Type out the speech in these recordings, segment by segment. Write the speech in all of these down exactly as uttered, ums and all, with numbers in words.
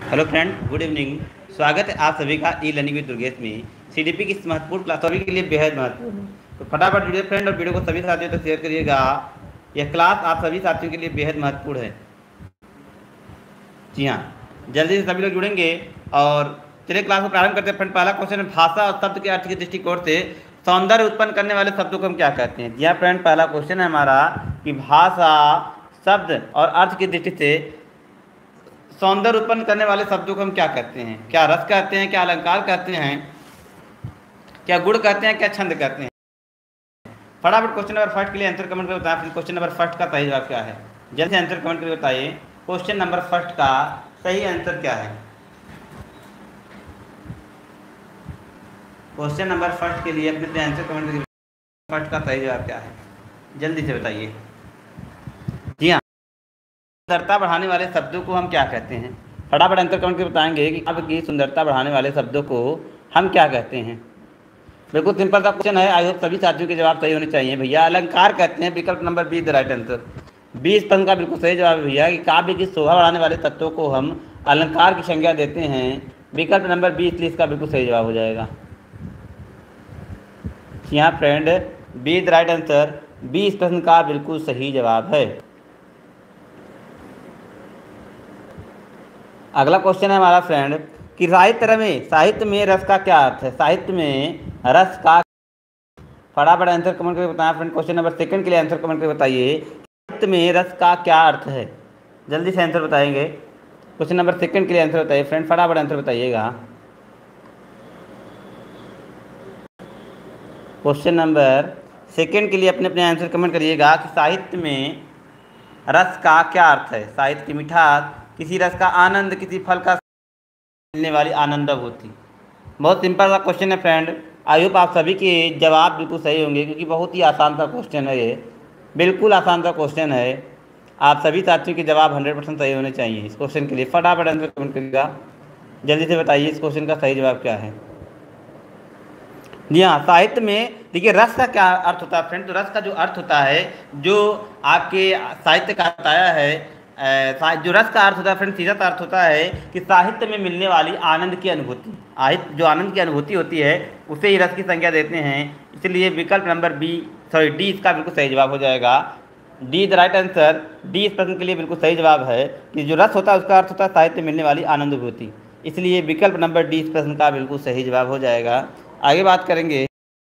Hello friend, good evening. स्वागत है आप सभी का ई लर्निंग विद दुर्गेश में। सीडीपी की इस महत्वपूर्ण क्लास सभी के लिए बेहद महत्वपूर्ण है, तो फटाफट वीडियो फ्रेंड और वीडियो को सभी साथियों तक शेयर करिएगा। यह क्लास आप सभी साथियों के लिए बेहद महत्वपूर्ण है। जी हाँ, जल्दी से सभी लोग जुड़ेंगे और चलिए क्लास को प्रारंभ करते हैं। फ्रेंड, पहला क्वेश्चन है, भाषा और शब्द के अर्थ के दृष्टिकोण से सौंदर्य उत्पन्न करने वाले शब्दों को हम क्या कहते हैं। जी हाँ फ्रेंड, पहला क्वेश्चन है हमारा कि भाषा, शब्द और अर्थ की दृष्टि से सौंदर्य उत्पन्न करने वाले शब्दों को हम क्या कहते हैं। क्या रस कहते हैं, क्या अलंकार कहते हैं, क्या गुण कहते हैं, क्या छंद कहते हैं। फटाफट क्वेश्चन नंबर फर्स्ट के लिए आंसर कमेंट करके बताएं। फिर क्वेश्चन नंबर फर्स्ट का सही जवाब क्या है, जल्द से आंसर कमेंट करके बताइए। क्वेश्चन नंबर फर्स्ट का सही आंसर क्या है। क्वेश्चन नंबर फर्स्ट के लिए अपने आंसर कमेंट करके फर्स्ट का सही जवाब क्या है, जल्दी से बताइए। जी हाँ, सुंदरता बढ़ाने वाले शब्दों को हम क्या कहते हैं। फटाफट आंसर कमेंट करके बताएंगे कि काव्य की सुंदरता बढ़ाने वाले शब्दों को हम क्या कहते हैं। बिल्कुल सिंपल सा क्वेश्चन है, आई होप सभी साथियों के जवाब सही होने चाहिए। भैया अलंकार कहते हैं, विकल्प number B the right answer. बीस प्रश्न का बिल्कुल सही जवाब है भैया कि काव्य की शोभा बढ़ाने वाले तत्वों को हम अलंकार की संज्ञा देते हैं। विकल्प नंबर बी, इसलिए इसका बिल्कुल सही जवाब हो जाएगा। यहाँ friend, B the right answer, बीस प्रश्न का बिल्कुल सही जवाब है। अगला क्वेश्चन है हमारा फ्रेंड कि साहित्य में साहित्य में रस का क्या अर्थ है। साहित्य में रस का, फटाफट आंसर कमेंट करके बताएं फ्रेंड। क्वेश्चन नंबर सेकंड के लिए आंसर कमेंट करके बताइए, साहित्य में रस का क्या अर्थ है। जल्दी से आंसर बताएंगे। क्वेश्चन नंबर सेकंड के लिए आंसर बताइए फ्रेंड, फटाफट आंसर बताइएगा। क्वेश्चन नंबर सेकंड के लिए अपने अपने आंसर कमेंट करिएगा कि साहित्य में रस का क्या अर्थ है। साहित्य की मिठास, किसी रस का आनंद, किसी फल का मिलने वाली आनंद होती। बहुत सिंपल सा क्वेश्चन है फ्रेंड। आई होप आप सभी के जवाब बिल्कुल सही होंगे, क्योंकि बहुत ही आसान सा क्वेश्चन है ये, बिल्कुल आसान सा क्वेश्चन है। आप सभी साथियों के जवाब हंड्रेड परसेंट सही होने चाहिए इस क्वेश्चन के लिए। फटाफट आंसर कमेंट करिएगा, जल्दी से बताइए इस क्वेश्चन का सही जवाब क्या है। जी हाँ, साहित्य में देखिए रस का क्या अर्थ होता है फ्रेंड। तो रस का जो अर्थ होता है, जो आपके साहित्य का बताया है, जो रस का अर्थ होता है फ्रेंड, सीधा सा अर्थ होता है कि साहित्य में मिलने वाली आनंद की अनुभूति। आहित जो आनंद की अनुभूति होती है उसे ही रस की संज्ञा देते हैं। इसलिए विकल्प नंबर बी सॉरी डी इसका बिल्कुल सही जवाब हो जाएगा। D the right answer, D इस प्रश्न के लिए बिल्कुल सही जवाब है कि जो रस होता है उसका अर्थ होता है साहित्य में मिलने वाली आनंदभूति। इसलिए विकल्प नंबर डी इस प्रश्न का बिल्कुल सही जवाब हो जाएगा। आगे बात करेंगे,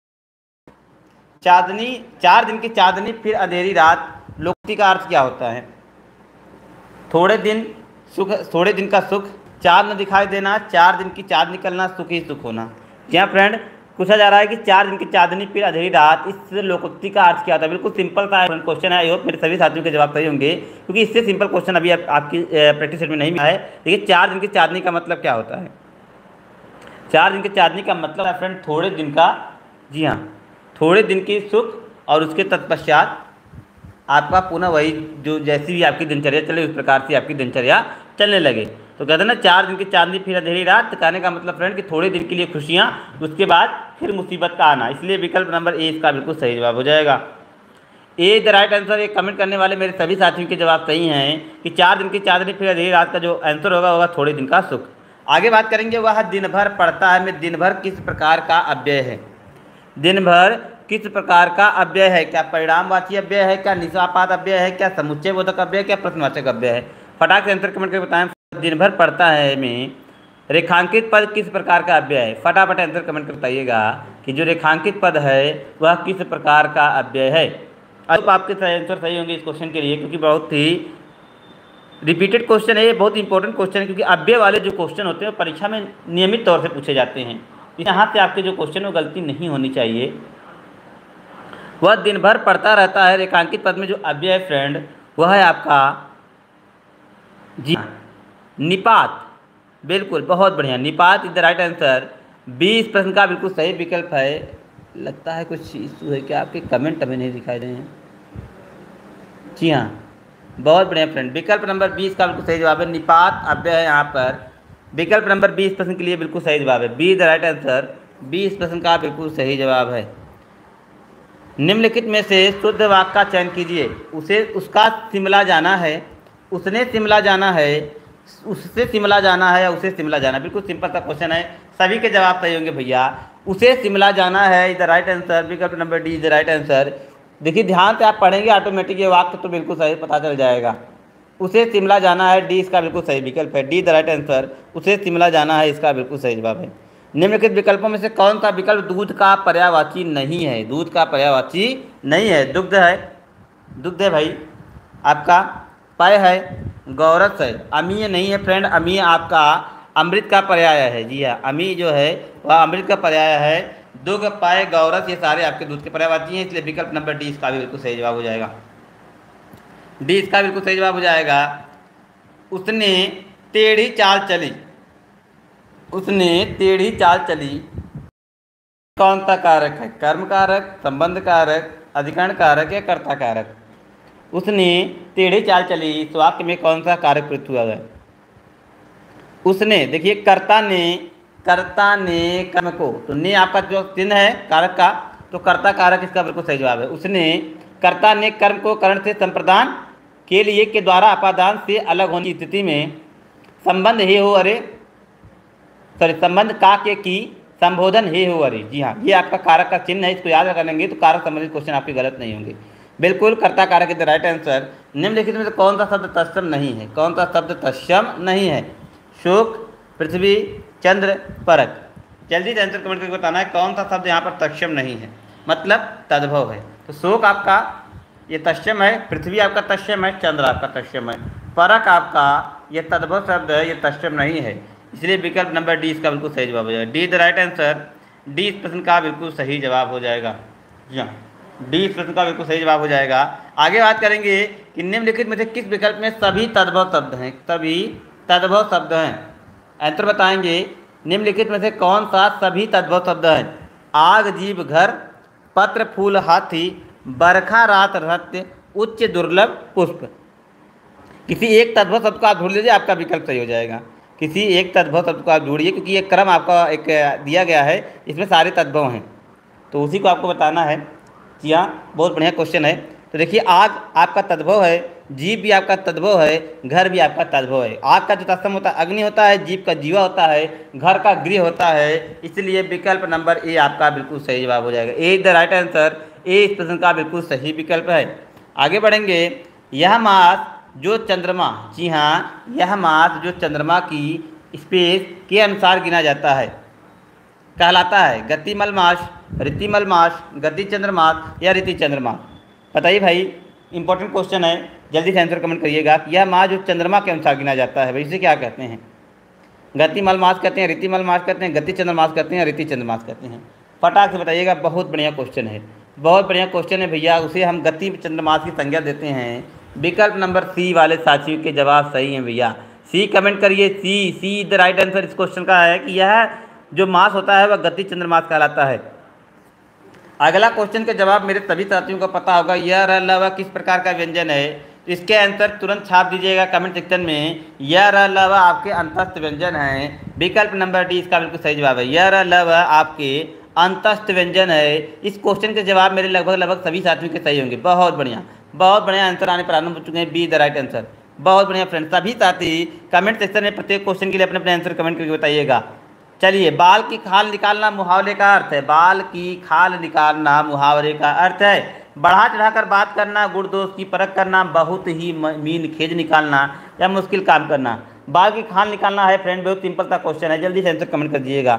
चांदनी, चार दिन की चांदनी फिर अंधेरी रात, लोकोक्ति का अर्थ क्या होता है। थोड़े दिन सुख, थोड़े दिन का सुख, चाँद न दिखाई देना, चार दिन की चाँद निकलना, सुख ही सुख होना। क्या फ्रेंड, पूछा जा रहा है कि चार दिन की चांदनी फिर अंधेरी रात, इस लोकोक्ति का अर्थ क्या होता है। बिल्कुल सिंपल सा क्वेश्चन है। आई होप मेरे सभी साथियों के जवाब सही होंगे, क्योंकि इससे सिंपल क्वेश्चन अभी आप, आपकी प्रैक्टिस सेट में नहीं मिला है। देखिए, चार दिन की चांदनी का मतलब क्या होता है। चार दिन की चांदनी का मतलब है फ्रेंड थोड़े दिन का, जी हाँ, थोड़े दिन की सुख, और उसके तत्पश्चात आपका पुनः वही जो जैसी भी आपकी दिनचर्या चले उस प्रकार से आपकी दिनचर्या चलने लगे। तो कहते हैं ना, चार दिन की चांदनी फिर अंधेरी रात, कहने का मतलब फ्रेंड कि थोड़े दिन के लिए खुशियाँ, उसके बाद फिर मुसीबत का आना। इसलिए विकल्प नंबर ए इसका बिल्कुल सही जवाब हो जाएगा। A the right answer. ये कमेंट करने वाले मेरे सभी साथियों के जवाब सही हैं कि चार दिन की चांदनी फिर अंधेरी रात का जो आंसर होगा होगा थोड़े दिन का सुख। आगे बात करेंगे, वह दिन भर पढ़ता है में दिन भर किस प्रकार का अव्यय है। दिन भर किस प्रकार का अव्यय है। क्या परिणामवाची अव्यय है, क्या निशापात अव्यय है, क्या समुच्चय बोधक अव्यय है, क्या प्रश्नवाचक अव्यय है। फटाक से आंसर कमेंट करके बताएं। दिन भर पढ़ता है में रेखांकित पद किस प्रकार का अव्यय है। फटाफट आंसर कमेंट कर बताइएगा कि जो रेखांकित पद है वह किस प्रकार का अव्यय है। अब आपके आंसर सही होंगे इस क्वेश्चन के लिए, क्योंकि बहुत ही रिपीटेड क्वेश्चन है, ये बहुत इंपॉर्टेंट क्वेश्चन है, क्योंकि अव्यय वाले जो क्वेश्चन होते हैं परीक्षा में नियमित तौर से पूछे जाते हैं। यहाँ से आपके जो क्वेश्चन वो गलती नहीं होनी चाहिए। वह दिन भर पढ़ता रहता है, रेखांकित पद में जो अव्यय है फ्रेंड वह है आपका जी निपात। बिल्कुल, बहुत बढ़िया, निपात इज द राइट आंसर। बीस प्रश्न का बिल्कुल सही विकल्प है। लगता है कुछ इशू है क्या, आपके कमेंट हमें नहीं दिखाई दे रहे हैं। जी हाँ, बहुत बढ़िया फ्रेंड, विकल्प नंबर बीस का बिल्कुल सही जवाब है, निपात अव्यय है यहाँ पर। विकल्प नंबर बीस प्रश्न के लिए बिल्कुल सही जवाब है, बी द राइट आंसर। बीस प्रश्न का बिल्कुल सही जवाब है। निम्नलिखित में से शुद्ध वाक्य का चयन कीजिए। उसे उसका शिमला जाना है, उसने शिमला जाना है, उससे शिमला जाना है या उसे शिमला जाना है, बिल्कुल सिंपल सा क्वेश्चन है, सभी के जवाब सही होंगे भैया। उसे शिमला जाना है इज द राइट आंसर, विकल्प number D is the right answer. देखिए ध्यान से आप पढ़ेंगे ऑटोमेटिक ये वाक्य तो बिल्कुल सही पता चल जाएगा। उसे शिमला जाना है, डी इसका बिल्कुल सही विकल्प है, डी द राइट आंसर। उसे शिमला जाना है इसका बिल्कुल सही जवाब है। निम्नलिखित विकल्पों में से कौन सा विकल्प दूध का पर्यायवाची नहीं है? दूध का पर्यायवाची नहीं है, दुग्ध है, दुग्ध है भाई आपका, पय है, गौरस है, अमीय नहीं है फ्रेंड, अमीय आपका अमृत का पर्याय है। जी हाँ, अमी जो है वह अमृत का पर्याय है। दुग्ध, पय, गौरस ये सारे आपके दूध के पर्यायवाची हैं, इसलिए विकल्प नंबर डी इसका भी बिल्कुल सही जवाब हो जाएगा। डी इसका बिल्कुल सही जवाब हो जाएगा। उसने टेढ़ी चाल चली, उसने टेढ़ी चाल चली कौन सा कारक है? कर्म कारक, संबंध कारक, अधिकरण कारक या कर्ता कारक? उसने टेढ़ी चाल चली इस वाक्य में कौन सा कारक प्रयुक्त हुआ है? उसने, देखिए कर्ता ने, कर्ता ने कर्म को, तो ने आपका जो चिन्ह है कारक का, तो कर्ता कारक इसका बिल्कुल सही जवाब है। उसने, कर्ता ने कर्म को करण से संप्रदान के लिए के द्वारा अपादान से अलग होने की स्थिति में संबंध हे हो अरे सॉरी संबंध का के की संबोधन हे हो अरे। जी हाँ, ये आपका कारक का चिन्ह है, इसको याद कर लेंगे तो कारक संबंधित क्वेश्चन आपके गलत नहीं होंगे। बिल्कुल कर्ता कारक इज द राइट आंसर। निम्नलिखित में से कौन सा शब्द तत्सम नहीं है? कौन सा शब्द तत्सम नहीं है? शोक, पृथ्वी, चंद्र, परक। जल्दी से आंसर कमेंट करके बताना है कौन सा शब्द यहाँ पर तत्सम नहीं है, मतलब तद्भव है। तो शोक आपका ये तत्सम है, पृथ्वी आपका तत्सम है, चंद्र आपका तत्सम है, परक आपका ये तद्भव शब्द है, ये तत्सम नहीं है, इसलिए विकल्प नंबर डी इसका बिल्कुल सही जवाब हो जाएगा। D the right answer, D इस प्रश्न का बिल्कुल सही जवाब हो जाएगा। जी हाँ, डी इस प्रश्न का बिल्कुल सही जवाब हो जाएगा। आगे बात करेंगे कि निम्नलिखित में से किस विकल्प में सभी तद्भव शब्द हैं? सभी तद्भव शब्द हैं, आंसर बताएंगे। निम्नलिखित में से कौन सा सभी तद्भव शब्द हैं? आग, जीव, घर, पत्र, फूल, हाथी, बरखा, रात, रहस्य, उच्च, दुर्लभ, पुष्प। किसी एक तद्भव शब्द को आप ढूंढ लीजिए, आपका विकल्प सही हो जाएगा। किसी एक तद्भव शब्द को आप ढूंढिए, क्योंकि ये क्रम आपका एक दिया गया है, इसमें सारे तद्भव हैं, तो उसी को आपको बताना है। जी हाँ, बहुत बढ़िया क्वेश्चन है। तो देखिए, आग आपका तद्भव है, जीव भी आपका तद्भव है, घर भी आपका तद्भव है। आग का जो तत्सम होता है अग्नि होता है, जीव का जीवा होता है, घर का गृह होता है, इसलिए विकल्प नंबर ए आपका बिल्कुल सही जवाब हो जाएगा। A is the right answer, A इस प्रश्न का बिल्कुल सही विकल्प है। आगे बढ़ेंगे। यह मास जो चंद्रमा, जी हाँ, यह मास जो चंद्रमा की स्पेस के अनुसार गिना जाता है कहलाता है गतिमल मास, रीतिमल मास, गति चंद्रमास या रीति चंद्रमास? बताइए भाई, इंपॉर्टेंट क्वेश्चन है, जल्दी से आंसर कमेंट करिएगा। यह मास जो चंद्रमा के अनुसार गिना जाता है भाई, इसे क्या कहते हैं? गतिमल मास कहते हैं, रीतिमल मास कहते हैं, गति चंद्रमास कहते हैं, रीति चंद्रमास कहते हैं? फटाक से बताइएगा। बहुत बढ़िया क्वेश्चन है, बहुत बढ़िया क्वेश्चन है भैया। उसे हम गति चंद्रमास की संज्ञा देते हैं। विकल्प नंबर सी वाले साथियों के जवाब सही हैं भैया। सी कमेंट करिए, C C the right answer इस क्वेश्चन का है कि यह जो मास होता है वह गति चंद्रमास कहलाता है। अगला क्वेश्चन के जवाब मेरे सभी साथियों को पता होगा। यह र ल व किस प्रकार का व्यंजन है? तो इसके आंसर तुरंत छाप दीजिएगा कमेंट सेक्शन में। यह र ल व आपके अंतस्थ व्यंजन है, विकल्प नंबर डी इसका बिल्कुल सही जवाब है। यह र ल व आपके अंतस्थ व्यंजन है। इस क्वेश्चन के जवाब मेरे लगभग लगभग सभी साथियों के सही होंगे। बहुत बढ़िया, बहुत बढ़िया आंसर आने प्रारंभ हो चुके हैं। बी द राइट आंसर, बहुत बढ़िया फ्रेंड। सभी साथी कमेंट सेक्शन में प्रत्येक क्वेश्चन के लिए अपने अपने आंसर कमेंट करके बताइएगा। चलिए, बाल की खाल निकालना मुहावरे का अर्थ है। बाल की खाल निकालना मुहावरे का अर्थ है बढ़ा चढ़ाकर बात करना, गुण दोष की परख करना, बहुत ही मीन खेज निकालना या मुश्किल काम करना। बाल की खाल निकालना है फ्रेंड, बहुत सिंपल सा क्वेश्चन है, जल्दी से आंसर कमेंट कर दीजिएगा।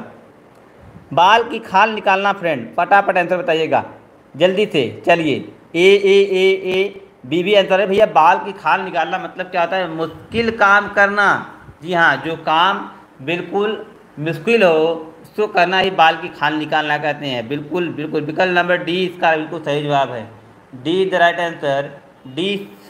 बाल की खाल निकालना फ्रेंड, फटाफट आंसर बताइएगा जल्दी से। चलिए, A A A A B B answer है भैया। बाल की खाल निकालना मतलब क्या होता है? मुश्किल काम करना। जी हाँ, जो काम बिल्कुल मुश्किल हो उसको करना ही बाल की खाल निकालना कहते हैं। बिल्कुल बिल्कुल, विकल्प नंबर डी इसका बिल्कुल सही जवाब है। D the right answer, D.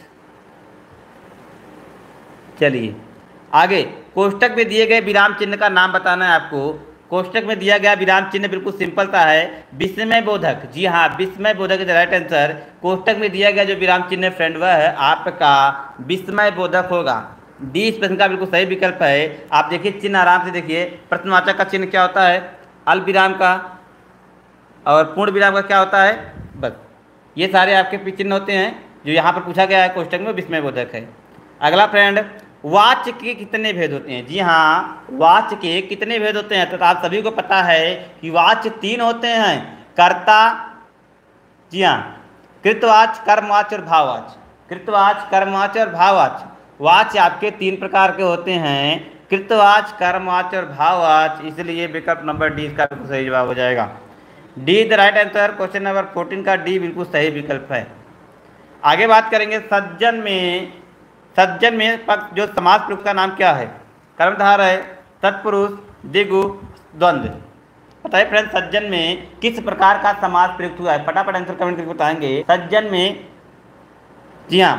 चलिए आगे, कोष्टक में दिए गए विराम चिन्ह का नाम बताना है आपको। कोष्टक में दिया गया विराम चिन्ह बिल्कुल सिंपल सा है, विस्मय बोधक। जी हाँ, विस्मय बोधक इज द राइट आंसर। कोष्टक में दिया गया जो विराम चिन्ह फ्रेंड वह है आपका विस्मय बोधक होगा। डी इस प्रश्न का बिल्कुल सही विकल्प है। आप देखिए चिन्ह आराम से देखिए, प्रश्नवाचक का चिन्ह क्या होता है? अल्प विराम का, और पूर्ण विराम का क्या होता है? बस ये सारे आपके चिन्ह होते हैं जो यहाँ पर पूछा गया है। कोष्टक में विस्मय बोधक है। अगला फ्रेंड, वाच्य के कितने भेद होते हैं? जी हाँ, वाच्य के कितने भेद होते हैं? तो आप सभी को पता है कि वाच्य तीन होते हैं, कर्ता, जी हाँ, कृतवाच्य, कर्मवाच्य और भाववाच्य। कृतवाच्य, कर्मवाच्य और भाववाच्य। वाच्य आपके तीन प्रकार के होते हैं, कृतवाच्य, कर्मवाच्य और भाववाच्य, इसलिए विकल्प नंबर डी इसका बिल्कुल सही जवाब हो जाएगा। D the right answer. Question number fourteen का डी बिल्कुल सही विकल्प है। आगे बात करेंगे सज्जन में। सज्जन में पक्ष जो समास प्रयुक्त का नाम क्या है? कर्मधारय है, तत्पुरुष, द्विगु, द्वंद्व। बताइए फ्रेंड, सज्जन में किस प्रकार का समास प्रयुक्त हुआ है? फटाफट आंसर कमेंट करके बताएंगे। सज्जन में, जी हाँ,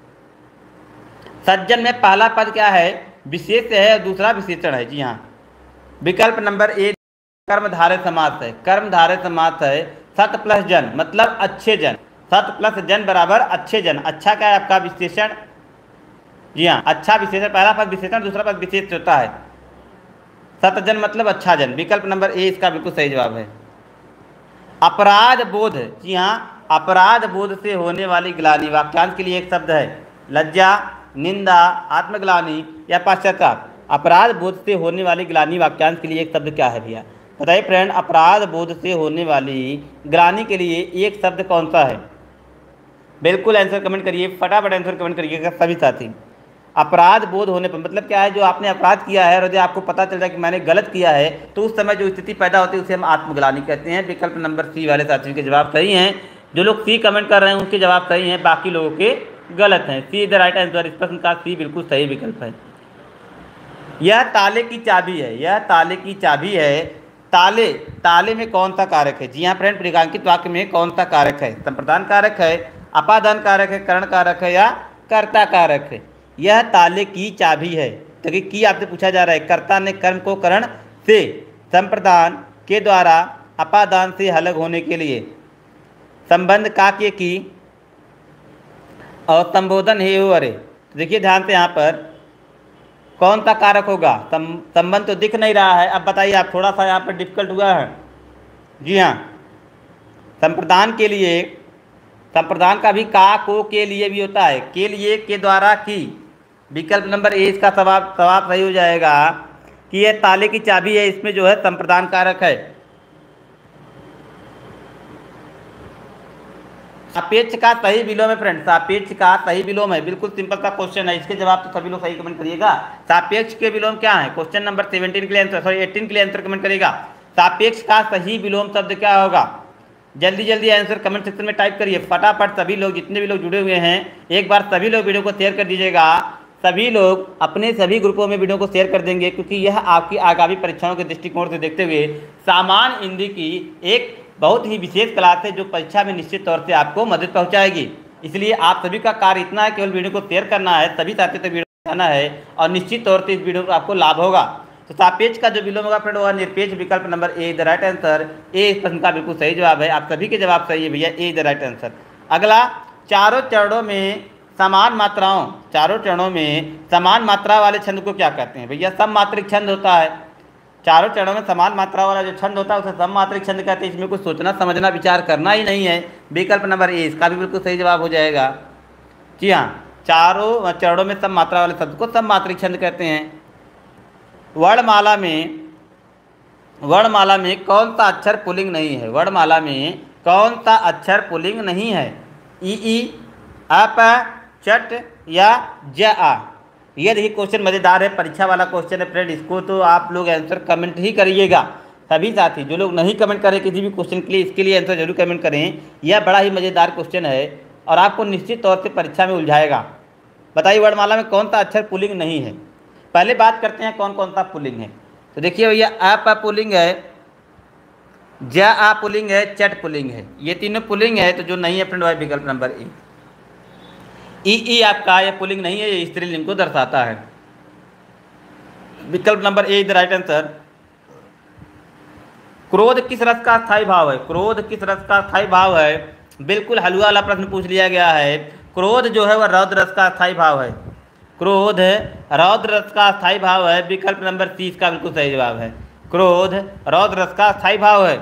सज्जन में पहला पद क्या है? विशेष है और दूसरा विशेषण है। जी हाँ, विकल्प नंबर ए कर्मधारय समास है। कर्मधारय समास है। सत प्लस जन मतलब अच्छे जन। सत प्लस जन बराबर अच्छे जन। अच्छा क्या है आपका? विशेषण। जी हाँ, अच्छा विशेषण, पहला पद विशेषण, दूसरा पद विशेष होता है। सतजन मतलब अच्छा जन। विकल्प नंबर ए इसका बिल्कुल सही जवाब है। अपराध बोध, जी हाँ, अपराध बोध से होने वाली ग्लानि वाक्यांश के लिए एक शब्द है। लज्जा, निंदा, आत्मग्लानि या पश्चाताप। अपराध बोध से होने वाली ग्लानि वाक्यांश के लिए एक शब्द क्या है भैया? बताइए फ्रेंड, अपराध बोध से होने वाली ग्लानि के लिए एक शब्द कौन सा है? बिल्कुल आंसर कमेंट करिए, फटाफट आंसर कमेंट करिएगा सभी साथी। अपराध बोध होने पर मतलब क्या है? जो आपने अपराध किया है और जो आपको पता चल जाए कि मैंने गलत किया है, तो उस समय जो स्थिति पैदा होती है उसे हम आत्मग्लानि कहते हैं। विकल्प नंबर सी वाले साथियों के जवाब सही हैं। जो लोग सी कमेंट कर रहे हैं उनके जवाब सही हैं, बाकी लोगों के गलत हैं। C the right answer. इस प्रश्न का सी बिल्कुल सही विकल्प है। यह ताले की चाबी है। यह ताले की चाबी है। ताले, ताले में कौन सा कारक है? जी हाँ फ्रेंड, रेखांकित वाक्य में कौन सा कारक है? संप्रदान कारक है, अपादान कारक है, करण कारक है या कर्ता कारक है? यह ताले की चाबी है। तो कि की आपसे पूछा जा रहा है, कर्ता ने कर्म को करण से, संप्रदान के द्वारा, अपादान से अलग होने के लिए, संबंध का के की और संबोधन हे हो अरे। तो देखिए ध्यान से, यहाँ पर कौन सा कारक होगा? संबंध तो दिख नहीं रहा है। अब बताइए आप, थोड़ा सा यहाँ पर डिफिकल्ट हुआ है। जी हाँ, संप्रदान के लिए, संप्रदान का भी का को के लिए भी होता है। के लिए, के द्वारा, की। विकल्प नंबर ए इसका जवाब जवाब सही हो जाएगा कि यह ताले की चाबी है, इसमें जो है संप्रदान कारक है। सापेक्ष का सही विलोम है फ्रेंड, सापेक्ष का सही विलोम है। बिल्कुल सिंपल सा क्वेश्चन है, इसके जवाब तो सभी लोग सही कमेंट करिएगा। सापेक्ष के विलोम क्या है? क्वेश्चन नंबर सेवनटीन के लिए आंसर, सॉरी एटीन के लिए आंसर कमेंट करिएगा। सापेक्ष का सही विलोम शब्द क्या होगा? जल्दी जल्दी आंसर कमेंट सेक्शन में टाइप करिए फटाफट। सभी लोग, जितने भी लोग जुड़े हुए हैं, एक बार सभी लोग वीडियो को शेयर कर दीजिएगा। सभी लोग अपने सभी ग्रुपों में वीडियो को शेयर कर देंगे, क्योंकि यह आपकी आगामी परीक्षाओं के दृष्टिकोण से देखते हुए सामान्य हिंदी की एक बहुत ही विशेष क्लास है, जो परीक्षा में निश्चित तौर से आपको मदद पहुंचाएगी। इसलिए आप सभी का कार्य इतना है, केवल वीडियो को शेयर करना है, सभी साथियों तक वीडियो पहुंचाना है और निश्चित तौर से इस वीडियो को आपको लाभ होगा। तो सापेक्ष का जो विलोम होगा फ्रेंड, वह निरपेक्ष। विकल्प number A the right answer. A इस प्रश्न का बिल्कुल सही जवाब है। आप सभी के जवाब सही है भैया, ए द राइट आंसर। अगला, चारों चरणों में समान मात्राओं, चारों चरणों में समान मात्रा वाले छंद को क्या कहते हैं? भैया सममात्रिक छंद होता है। चारों चरणों में समान मात्रा वाला जो छंद होता है उसे सममात्रिक छंद कहते हैं। इसमें कुछ सोचना समझना विचार करना ही नहीं है। विकल्प नंबर ए इसका भी बिल्कुल सही जवाब हो जाएगा। जी हाँ, चारों चरणों में सम मात्रा वाले शब्द को सममात्रिक छंद कहते हैं। वर्णमाला में, वर्णमाला में कौन सा अक्षर पुल्लिंग नहीं है? वर्णमाला में कौन सा अक्षर पुल्लिंग नहीं है? ई ई, अप, चट या ज आ। ये देखिए क्वेश्चन मज़ेदार है, परीक्षा वाला क्वेश्चन है फ्रेंड। इसको तो आप लोग आंसर कमेंट ही करिएगा। सभी साथी जो लोग नहीं कमेंट करें किसी भी क्वेश्चन के लिए, इसके लिए आंसर जरूर कमेंट करें। यह बड़ा ही मज़ेदार क्वेश्चन है और आपको निश्चित तौर से परीक्षा में उलझाएगा। बताइए वर्णमाला में कौन सा अक्षर पुल्लिंग नहीं है? पहले बात करते हैं कौन कौन सा पुल्लिंग है। तो देखिए भैया, अप पुल्लिंग है, ज आ पुल्लिंग है, चट पुल्लिंग है। ये तीनों पुल्लिंग है। तो जो नहीं है फ्रेंड वह विकल्प नंबर ए। ई ई आपका यह पुल्लिंग नहीं है, ये स्त्रीलिंग को दर्शाता है। विकल्प number A the right answer. क्रोध किस रस का स्थायी भाव है? क्रोध किस रस का स्थायी भाव है? बिल्कुल हलवा वाला प्रश्न पूछ लिया गया है। क्रोध जो है वह रौद्र रस का स्थायी भाव है। क्रोध रौद्र रस का स्थायी भाव है। विकल्प नंबर तीस का बिल्कुल सही जवाब है। क्रोध रौद्र रस का स्थायी भाव है।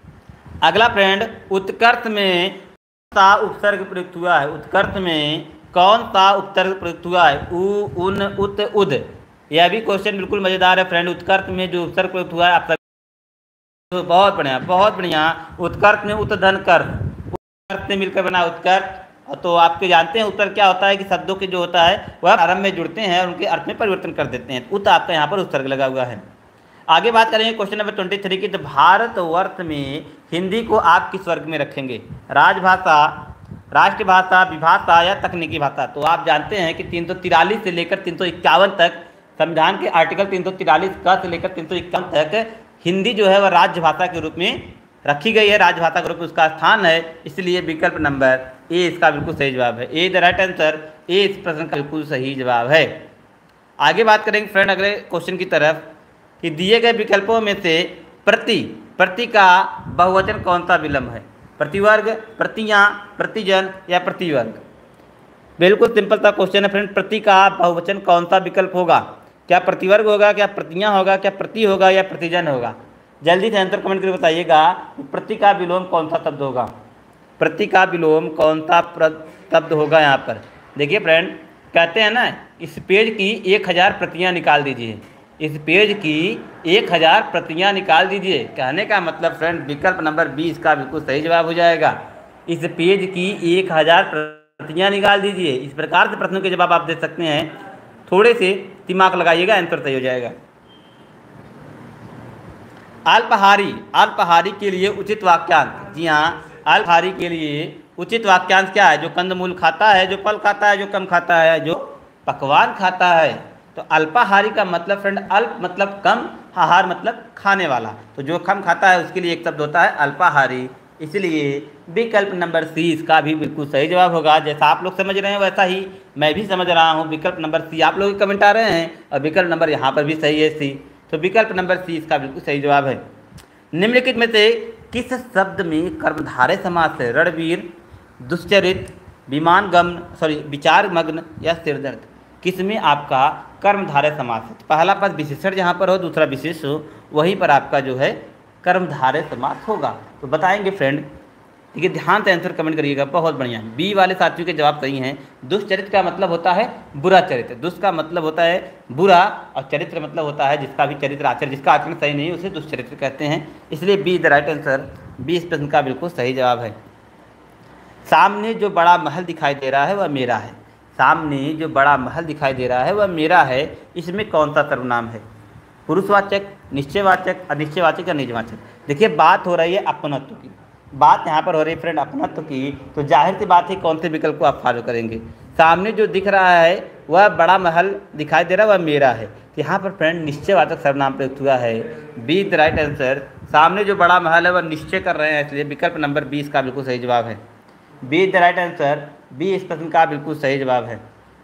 अगला फ्रेंड, उत्कर्ष में सा उपसर्ग प्रयुक्त हुआ है। उत्कर्ष में कौन सा उत्तर प्रयुक्त हुआ है? उ, उन, उत, उद। यह भी क्वेश्चन बिल्कुल मजेदार है फ्रेंड। उत्कर्ष में जो उत्तर प्रयुक्त हुआ है आप तो बहुत बढ़िया बहुत बढ़िया। उत्कर्ष में उत धन कर, उत्कर्ष से मिलकर बना उत्कर्ष। तो आपके जानते हैं उत्तर क्या होता है कि शब्दों के जो होता है वह आरंभ में जुड़ते हैं और उनके अर्थ में परिवर्तन कर देते हैं। उत आपका यहाँ पर उत्सर्ग लगा हुआ है। आगे बात करेंगे क्वेश्चन नंबर ट्वेंटी थ्री की। तो भारतवर्ष में हिंदी को आप किस वर्ग में रखेंगे? राजभाषा, राष्ट्रभाषा, विभाषा या तकनीकी भाषा? तो आप जानते हैं कि तीन सौ तिरालीस से लेकर तीन सौ इक्यावन तक संविधान के आर्टिकल तीन सौ तिरालीस का से लेकर तीन सौ इक्यावन तक हिंदी जो है वह राजभाषा के रूप में रखी गई है। राजभाषा के रूप में उसका स्थान है, इसलिए विकल्प नंबर ए इसका बिल्कुल सही जवाब है। A the right answer, A इस प्रश्न का बिल्कुल सही जवाब है। आगे बात करेंगे फ्रेंड अगले क्वेश्चन की तरफ कि दिए गए विकल्पों में से प्रति प्रति का बहुवचन कौन सा विलम्ब है? प्रतिवर्ग, प्रतियां, प्रतिजन या प्रतिवर्ग? बिल्कुल सिंपल सा क्वेश्चन है फ्रेंड। प्रति का बहुवचन कौन सा विकल्प होगा? क्या प्रतिवर्ग होगा, क्या प्रतियां होगा, क्या प्रति होगा या प्रतिजन होगा? जल्दी से आंसर कमेंट करके बताइएगा। प्रति का विलोम कौन सा शब्द होगा? प्रति का विलोम कौन सा शब्द होगा? यहाँ पर देखिए फ्रेंड, कहते हैं ना इस पेज की एक हज़ार प्रतियाँ निकाल दीजिए, इस पेज की एक हज़ार प्रतियाँ निकाल दीजिए। कहने का मतलब फ्रेंड विकल्प नंबर बीस का बिल्कुल सही जवाब हो जाएगा। इस पेज की एक हज़ार प्रतियाँ निकाल दीजिए। इस प्रकार से प्रश्नों के जवाब आप दे सकते हैं। थोड़े से दिमाग लगाइएगा, आंसर सही हो जाएगा। अल्पहारी, अल्पहारी के लिए उचित वाक्यांश। जी हाँ, अल्पहारी के लिए उचित वाक्यांश क्या है? जो कंदमूल खाता है, जो फल खाता है, जो कम खाता है, जो पकवान खाता है। तो अल्पाहारी का मतलब फ्रेंड अल्प मतलब कम, आहार मतलब खाने वाला। तो जो कम खाता है उसके लिए एक शब्द होता है अल्पाहारी। इसलिए विकल्प नंबर सी इसका भी बिल्कुल सही जवाब होगा। जैसा आप लोग समझ रहे हैं वैसा ही मैं भी समझ रहा हूँ। विकल्प नंबर सी आप लोग कमेंट आ रहे हैं और विकल्प नंबर यहाँ पर भी सही है सी। तो विकल्प नंबर सी इसका बिल्कुल सही जवाब है। निम्नलिखित में से किस शब्द में कर्मधारय समास है? रणवीर, दुश्चरित, विमानगमन सॉरी विचारमग्न या सिरदर्द? किस में आपका कर्मधारय समास है? तो पहला पद विशेषण जहाँ पर हो, दूसरा विशेष हो, वहीं पर आपका जो है कर्मधारय समास होगा। तो बताएंगे फ्रेंड, ठीक है, ध्यान से आंसर कमेंट करिएगा। बहुत बढ़िया, बी वाले साथियों के जवाब सही हैं। दुष्चरित्र का मतलब होता है बुरा चरित्र, दुष्ट का मतलब होता है बुरा और चरित्र मतलब होता है जिसका भी चरित्र आचरण, जिसका आचरण सही नहीं उसे दुष्चरित्र कहते हैं। इसलिए B the right answer, B इस प्रश्न का बिल्कुल सही जवाब है। सामने जो बड़ा महल दिखाई दे रहा है वह मेरा है। सामने जो बड़ा महल दिखाई दे रहा है वह मेरा है, इसमें कौन सा सर्वनाम है? पुरुषवाचक, निश्चयवाचक, अनिश्चयवाचक या निजवाचक? देखिए बात हो रही है अपनत्व की, बात यहाँ पर हो रही है फ्रेंड अपनत्व की। तो जाहिर सी बात है कौन से विकल्प को आप फॉलो करेंगे? सामने जो दिख रहा है वह बड़ा महल दिखाई दे रहा है वह मेरा है। तो यहाँ पर फ्रेंड निश्चयवाचक सर्वनाम प्रयुक्त हुआ है। बी द राइट आंसर, सामने जो बड़ा महल है वह निश्चय कर रहे हैं, इसलिए विकल्प नंबर बीस का बिल्कुल सही जवाब है। B the right answer, B इस प्रश्न का बिल्कुल सही जवाब है।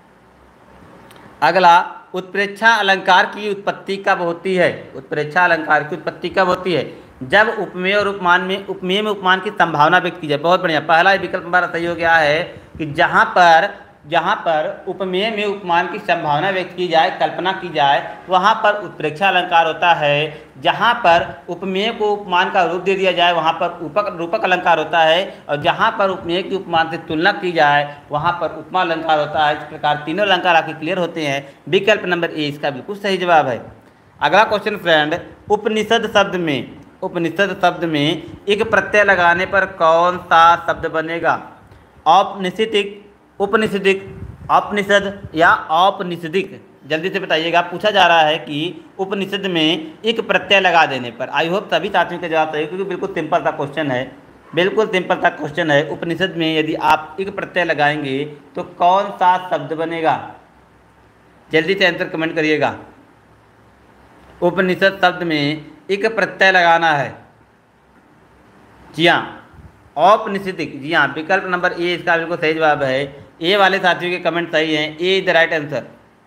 अगला, उत्प्रेक्षा अलंकार की उत्पत्ति कब होती है? उत्प्रेक्षा अलंकार की उत्पत्ति कब होती है? जब उपमेय और उपमान में उपमेय में उपमान की संभावना व्यक्त की जाए। बहुत बढ़िया, पहला विकल्प हमारा सही हो गया है कि जहाँ पर जहाँ पर उपमेय में उपमान की संभावना व्यक्त की जाए, कल्पना की जाए, वहाँ पर उत्प्रेक्षा अलंकार होता है। जहाँ पर उपमेय को उपमान का रूप दे दिया जाए वहाँ पर उपक रूपक अलंकार होता है, और जहाँ पर उपमेय की उपमान से तुलना की जाए वहाँ पर उपमा अलंकार होता है। इस प्रकार तीनों अलंकार आपके क्लियर होते हैं। विकल्प नंबर ए इसका बिल्कुल सही जवाब है। अगला क्वेश्चन फ्रेंड, उपनिषद शब्द में उपनिषद शब्द में एक प्रत्यय लगाने पर कौन सा शब्द बनेगा? औपनिषदिक, उपनिषदिक, औपनिषद या औपनिषदिक? जल्दी से बताइएगा। पूछा जा रहा है कि उपनिषद में एक प्रत्यय लगा देने पर। आई होप सभी साथियों के जवाब सही, क्योंकि बिल्कुल सिंपल सा क्वेश्चन है, बिल्कुल सिंपल सा क्वेश्चन है। उपनिषद में यदि आप एक प्रत्यय लगाएंगे तो कौन सा शब्द बनेगा? जल्दी से आंसर कमेंट करिएगा। उपनिषद शब्द में एक प्रत्यय लगाना है। जी हाँ, औपनिषदिक। जी हाँ, विकल्प नंबर ए इसका बिल्कुल सही जवाब है। ए वाले साथियों के कमेंट सही हैं। A the right answer.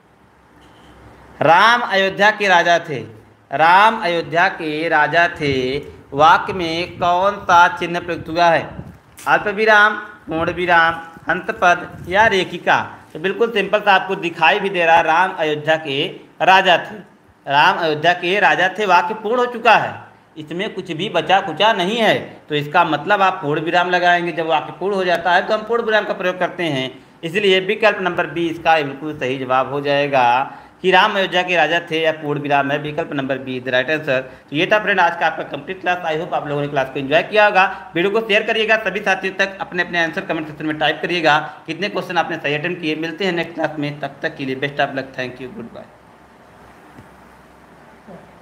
Ram Ayodhya के राजा थे। राम अयोध्या के राजा थे वाक्य में कौन सा चिन्ह प्रयुक्त हुआ है? अल्प विराम, पूर्ण विराम, अंत पद या रेखिका? तो बिल्कुल सिंपल सा आपको दिखाई भी दे रहा है, राम अयोध्या के राजा थे। राम अयोध्या के राजा थे, वाक्य पूर्ण हो चुका है, इसमें कुछ भी बचा कुचा नहीं है। तो इसका मतलब आप पूर्ण विराम लगाएंगे। जब वाक्य पूर्ण हो जाता है तो हम पूर्ण विराम का प्रयोग करते हैं। इसलिए विकल्प नंबर बी इसका बिल्कुल सही जवाब हो जाएगा कि राम अयोध्या के राजा थे या पूर्ण विराम है, विकल्प number B the right answer. तो ये था फ्रेंड आज का आपका कंप्लीट क्लास। आई होप आप लोगों ने क्लास को एंजॉय किया होगा। वीडियो को शेयर करिएगा सभी साथियों तक, अपने अपने आंसर कमेंट सेक्शन में टाइप करिएगा कितने क्वेश्चन आपने सही अटेंड किए। मिलते हैं नेक्स्ट क्लास में, तब तक के लिए best of luck, thank you, good bye.